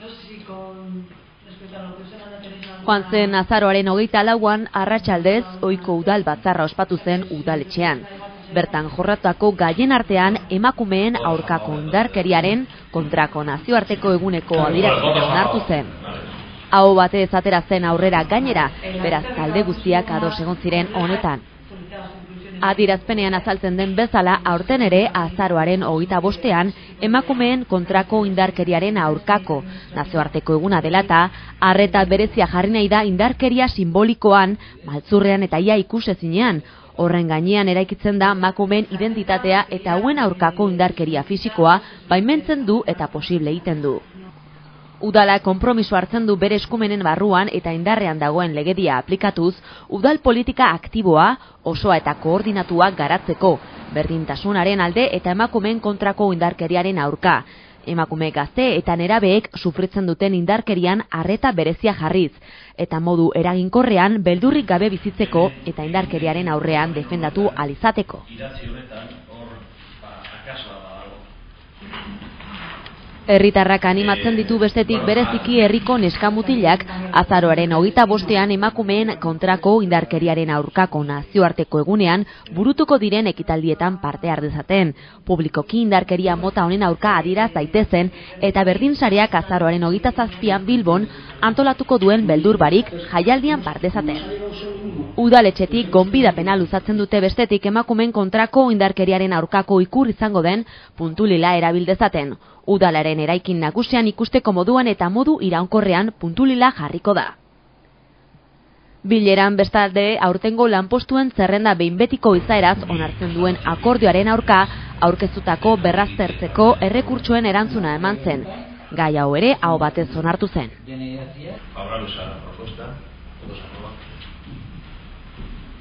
Joan zen azaroaren 24an arratsaldez ohiko udal batzarra ospatu zen udaletxean. Bertan jorratutako gaien artean emakumeen aurkako indarkeriaren kontrako nazioarteko eguneko adierazpena onartu zen. Aho batez atera zen aurrera gainera, beraz talde guztiak ados egon ziren honetan. Adierazpenean azaltzen den bezala, aurten ere azaroaren 25ean emakumeen kontrako indarkeriaren aurkako nazioarteko eguna dela eta arreta berezia jarri nahi da indarkeria simbolikoan, maltzurrean eta ia ikusezinean. Horren gainean eraikitzen da emakumeen identitatea eta hauen aurkako indarkeria fisikoa baimentzen du eta posible egiten du. Udala konpromiso hartzen du bere eskumenen barruan eta indarrean dagoen legedia aplikatuz, udal politika aktiboa, osoa eta koordinatua garatzeko, berdintasunaren alde eta emakumeen kontrako indarkeriaren aurka. Emakume gazte eta nerabeek sufritzen duten indarkerian arreta berezia jarriz, eta modu eraginkorrean beldurrik gabe bizitzeko eta indarkeriaren aurrean defendatu alizateko. Herritarrak animatzen ditu bestetik bereziki herriko neskamutilak azaroaren 25ean emakumeen kontrako indarkeriaren aurkako nazioarteko egunean burutuko diren ekitaldietan parte har dezaten. Publikoki indarkeria mota honen aurka adieraz daitezen eta berdinsareak azaroaren 27an Bilbon antolatuko duen beldur barik jaialdian parte dezaten. Udaletxetik gonbidapena luzatzen dute bestetik emakumeen kontrako indarkeriaren aurkako ikur izango den puntu lila erabil dezaten. Udalaren eraikin nagusian ikusteko moduan eta modu iraunkorrean puntu lila jarriko da. Bileran bestalde aurtengo lanpostuen zerrenda behin betiko izaeraz onartzen duen akordioaren aurka aurkeztutako berraztertzeko errekurtsoen erantzuna eman zen. Gai hau ere aho batez onartu zen.